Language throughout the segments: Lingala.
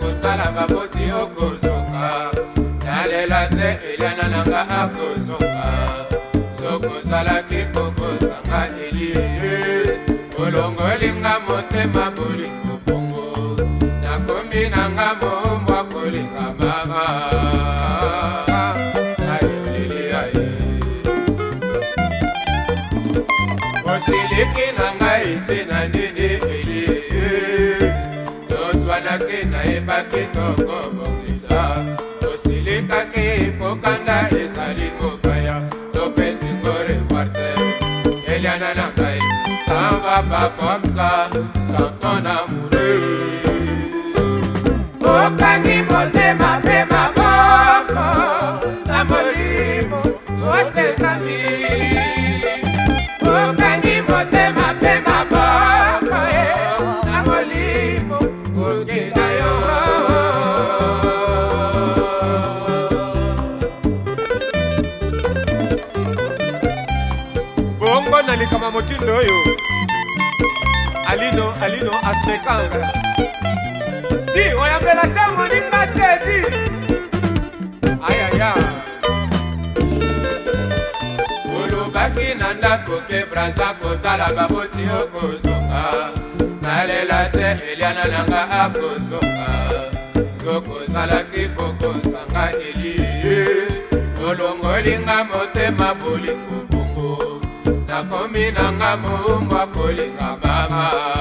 kotala baboti okozonga nalela te eliana nanga akozonga sokozalaki kokosanga elie olongolinga motema bolingo bongo nakomi nanga mombwa kolinga mama osiliki nanga ite na nini elie toswanaki nayebaki tokobongisa osilikaki pokanda ezali mopaya topesingo revoir te eliana na ngai t'en vas pas comme ça sans ton amoureux okangi motema mpe maboko na molimo otekami okangi motema mpe maboko na molimo okenda yo bongo nalikama motindo oyo alino aspekanga di oyambela ntango ninga te di ayaya olobaki na ndako ke braza kotala baboti okozonga nalela te eliana nanga akozonga sokozalaki kokosanga elie olongolinga motema bolingo bongo nakomi nanga mombwa kolinga mama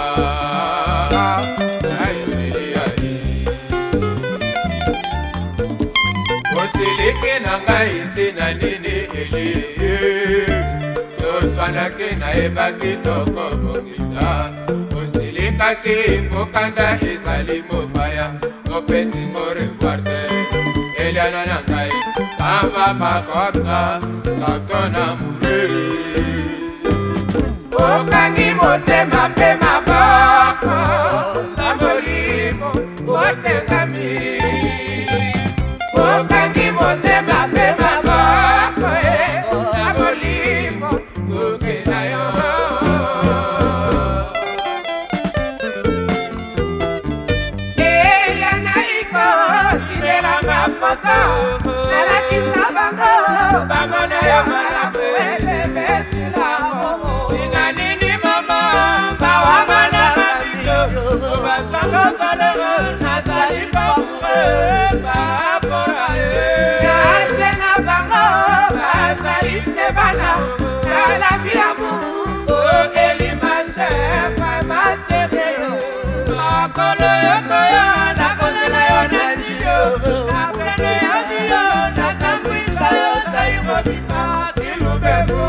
osiliki nanga iti na nini elie toswanaki nayebaki tokobongisa osilikaki pokanda ezali mopaya opesingo revoir te eliana na ngai t'en vas pas comme ça sans ton amoureux okangi motema mpe maboko na molimo otekami okangi motema mpe maboko na molimo okenda yo eliana iko tinelanga foto nalakisa bango bamona yo malamu elebesila inganini mama bawamana mabito basanga valero nazali bamoure bapora kaje na bango bazali sebana nalabi amour elimashe masereyo makolo yokoyo nakozela yo na jiyo napene yo jiyo natambwisa yo saimobima tilubefo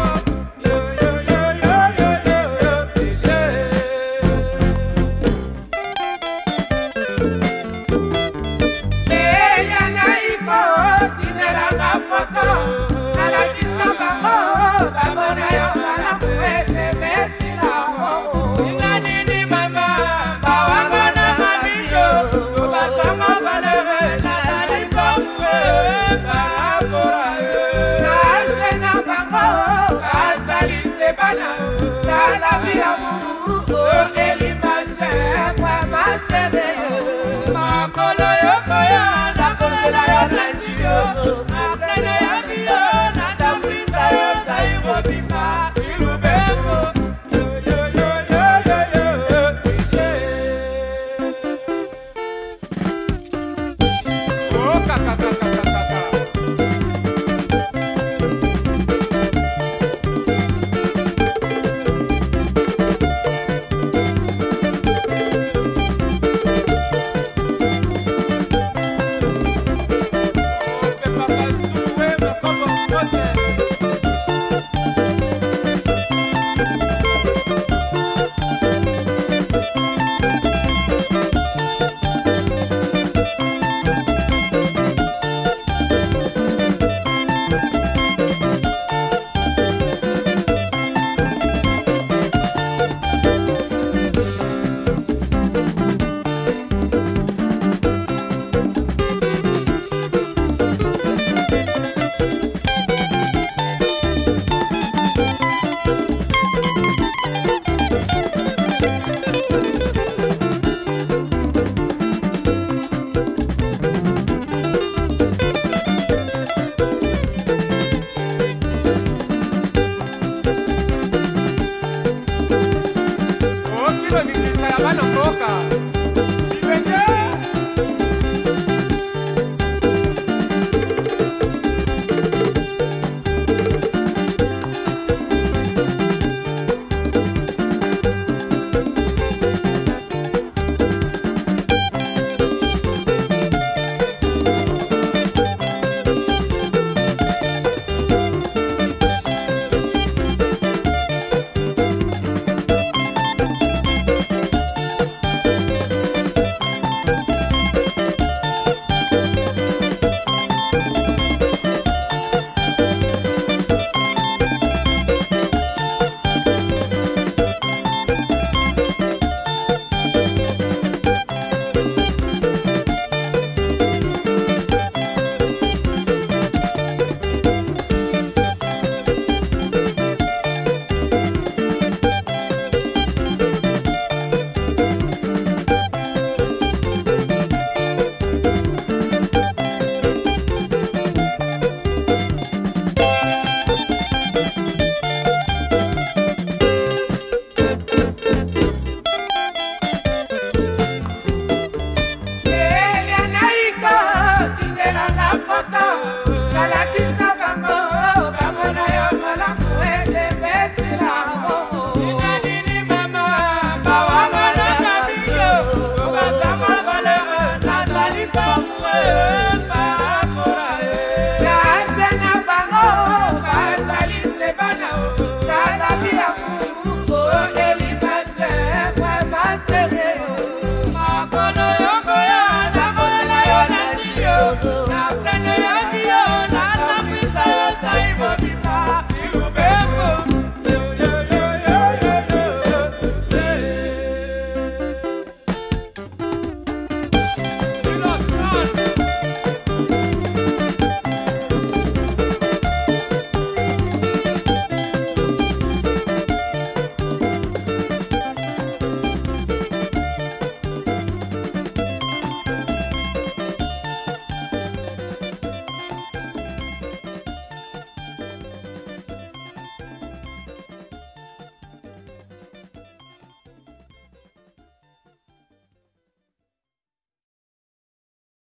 moto kalakisa bango bamona yo malamu ete besila inanini mama bawanga na kabiyo obasama balema nazali pamwe